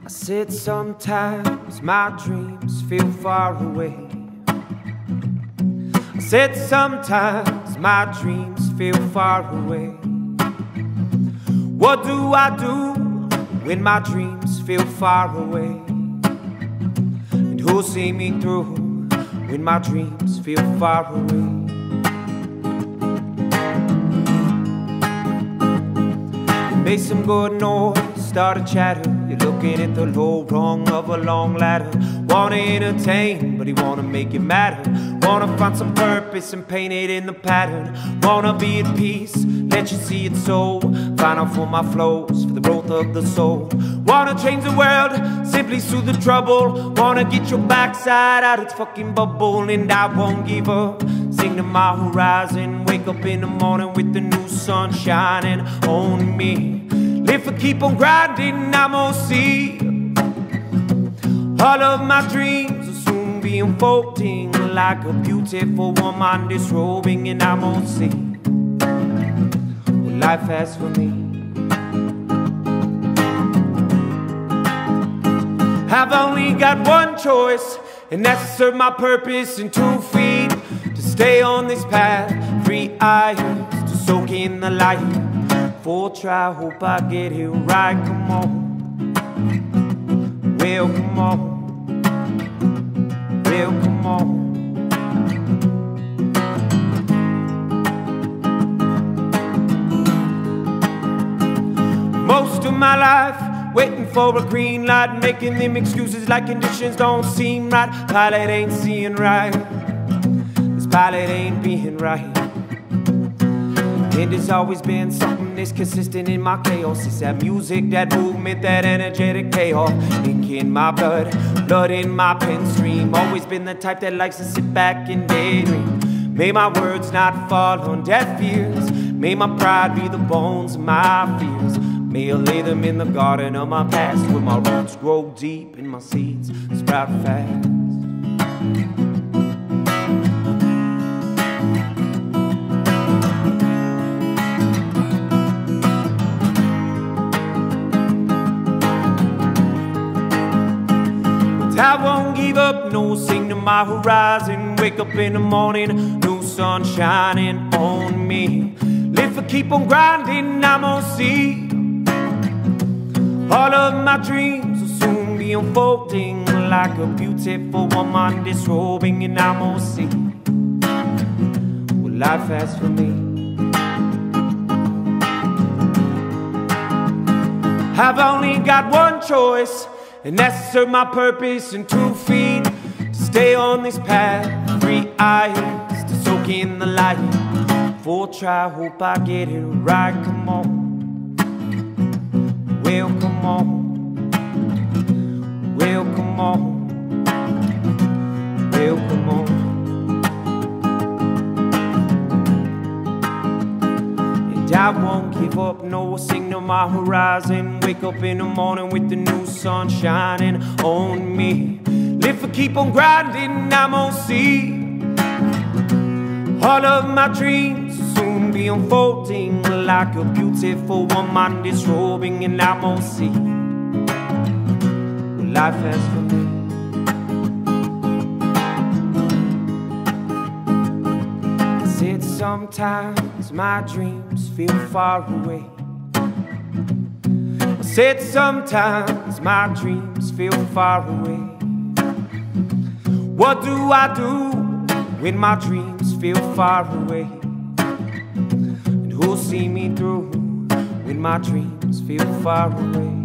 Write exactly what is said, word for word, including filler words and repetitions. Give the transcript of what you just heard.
I said sometimes my dreams feel far away. I said sometimes my dreams feel far away. What do I do when my dreams feel far away? And who'll see me through when my dreams feel far away? Make some good noise, start a chatter. You're looking at the low rung of a long ladder. Wanna entertain, but he wanna make it matter. Wanna find some purpose and paint it in the pattern. Wanna be at peace, let you see it so. Find out for my flows, for the growth of the soul. Wanna change the world, simply soothe the trouble. Wanna get your backside out its fucking bubble. And I won't give up, sing to my horizon. Wake up in the morning with the new sun shining on me. If I keep on grinding, I'm gonna see all of my dreams will soon be unfolding like a beautiful woman disrobing. And I'm gonna see what life has for me. I've only got one choice, and that's to serve my purpose in two feet. To stay on this path, free eyes to soak in the light. Full try, hope I get it right. Come on, well, come on, well, come on. Most of my life waiting for a green light, making them excuses like conditions don't seem right. Pilot ain't seeing right, this pilot ain't being right. And there's always been something that's consistent in my chaos. It's that music, that movement, that energetic payoff. Ink in my blood, blood in my pen stream. Always been the type that likes to sit back and daydream. May my words not fall on deaf ears. May my pride be the bones of my fears. May I lay them in the garden of my past, where my roots grow deep and my seeds sprout fast. I won't give up, no, sing to my horizon. Wake up in the morning, new sun shining on me. If I keep on grinding, I'm gonna see all of my dreams will soon be unfolding like a beautiful woman disrobing. And I'm gonna see what life has for me. I've only got one choice, and that's to serve my purpose in two feet. To stay on this path, free eyes to soak in the light. Full try, hope I get it right. Come on, well, come on, well, come on, well, come on. And I won't give up, no, sing to my horizon. Wake up in the morning with the new sun shining on me. If I keep on grinding, I'm gonna see all of my dreams will soon be unfolding like a beautiful woman disrobing. And I'm gonna see what life has for me. I said sometimes my dreams feel far away. I said sometimes my dreams feel far away. What do I do when my dreams feel far away? And who'll see me through when my dreams feel far away?